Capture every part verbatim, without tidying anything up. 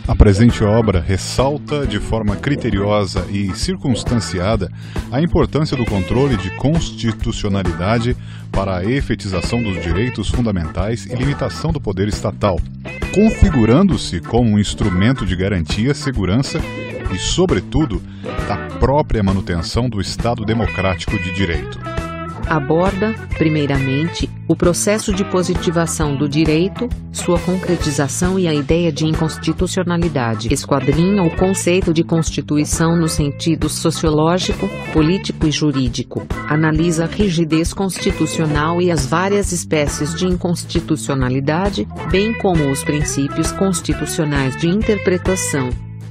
A presente obra ressalta de forma criteriosa e circunstanciada a importância do controle de constitucionalidade para a efetização dos direitos fundamentais e limitação do poder estatal, configurando-se como um instrumento de garantia, segurança e, sobretudo, da própria manutenção do Estado democrático de direito. Aborda, primeiramente, o processo de positivação do direito, sua concretização e a ideia de inconstitucionalidade. Esquadrinha o conceito de Constituição no sentido sociológico, político e jurídico. Analisa a rigidez constitucional e as várias espécies de inconstitucionalidade, bem como os princípios constitucionais de interpretação.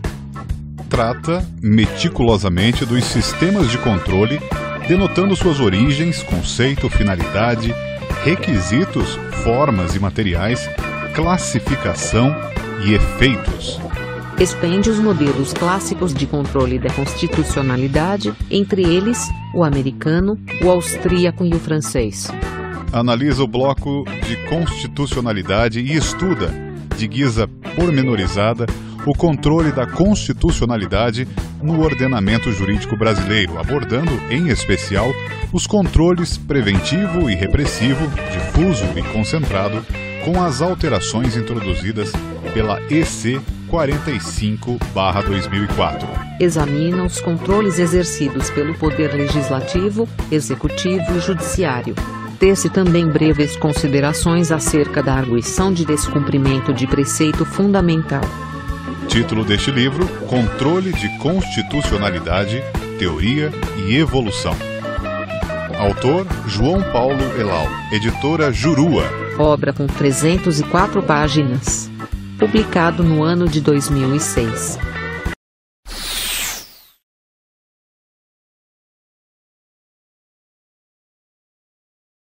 Trata meticulosamente dos sistemas de controle, denotando suas origens, conceito, finalidade, requisitos, formas e materiais, classificação e efeitos. Expende os modelos clássicos de controle da constitucionalidade, entre eles, o americano, o austríaco e o francês. Analisa o bloco de constitucionalidade e estuda, de guisa pormenorizada, o controle da constitucionalidade no ordenamento jurídico brasileiro, abordando, em especial, os controles preventivo e repressivo, difuso e concentrado, com as alterações introduzidas pela E C quarenta e cinco barra dois mil e quatro. Examina os controles exercidos pelo Poder Legislativo, Executivo e Judiciário. Tece também breves considerações acerca da arguição de descumprimento de preceito fundamental. Título deste livro: Controle de Constitucionalidade, Teoria e Evolução. Autor: João Paulo Elal. Editora Jurua. Obra com trezentas e quatro páginas. Publicado no ano de dois mil e seis.